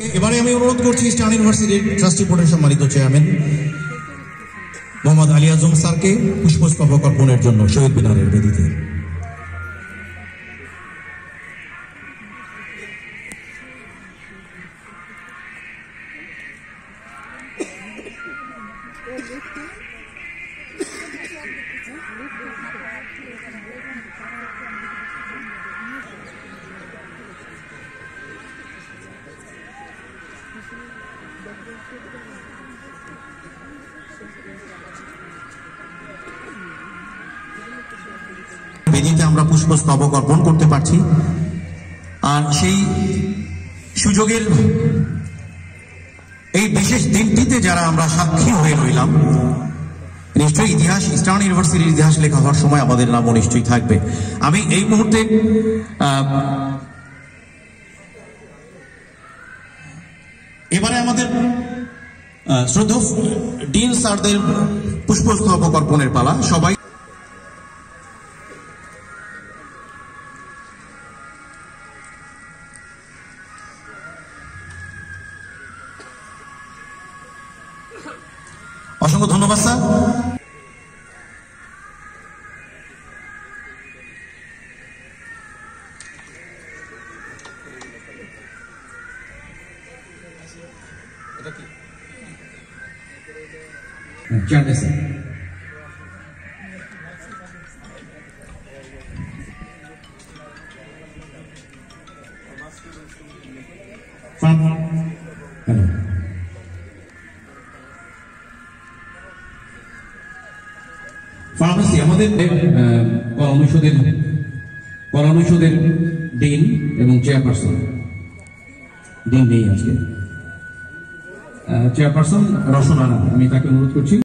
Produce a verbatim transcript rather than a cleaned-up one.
এবারে আমি অনুরোধ করছি ইস্টার্ন ইউনিভার্সিটির ট্রাস্টি বোর্ডের সম্মানিত চেয়ারম্যান মোহাম্মদ আলী আজম স্যারকে পুষ্পস্তবক অর্পণের জন্য শহীদ মিনারের বেদিতে। বেদিতে আমরা পুষ্পস্তবক অর্পণ করতে পারছি, আর সেই সুযোগের এই বিশেষ দিনটিতে যারা আমরা সাক্ষী হয়ে রইলাম, নিশ্চয়ই ইতিহাস ইস্টার্ন ইউনিভার্সিটির ইতিহাস লেখা হওয়ার সময় আমাদের নামও নিশ্চয়ই থাকবে। আমি এই মুহূর্তে এবারে আমাদের শ্রদ্ধেয় ডিন স্যারদের পুষ্পস্তবক অর্পণের পালা। সবাই অসংখ্য ধন্যবাদ স্যার। ফার্মেসি আমাদের কলা অনুষদের কলা অনুষদের ডিন এবং চেয়ারপারসন, ডিন নেই আজকে, চেয়ারপারসন রসনা, আমি তাকে অনুরোধ করছি।